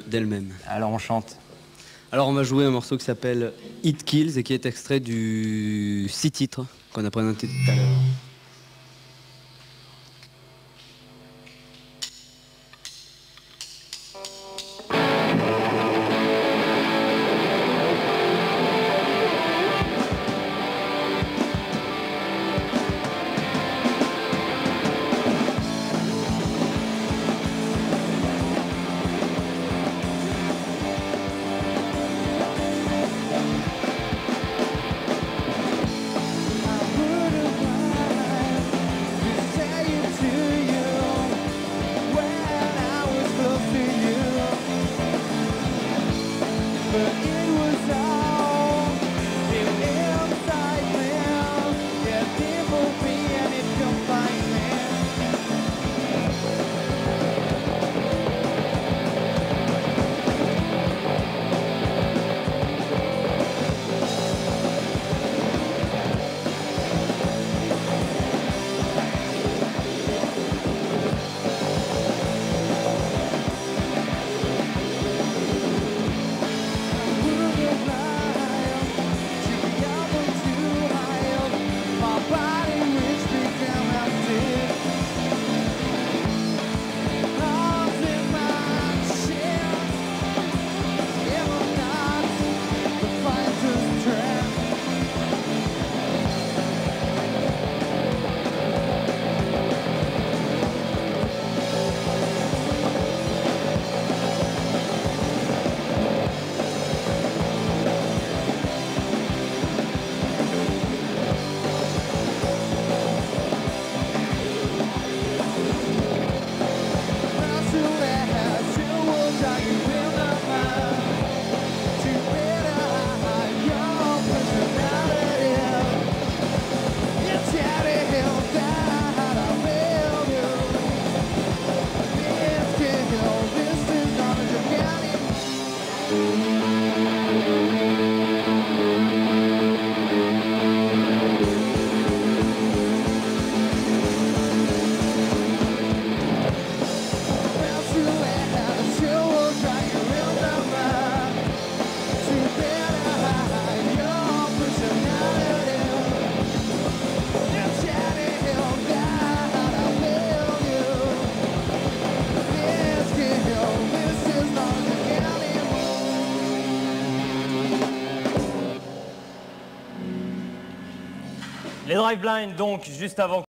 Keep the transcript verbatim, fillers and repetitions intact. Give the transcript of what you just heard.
d'elle-même. Alors on chante. Alors on va jouer un morceau qui s'appelle It Kills et qui est extrait du six titres qu'on a présenté tout à l'heure. Les Drive Blind, donc, juste avant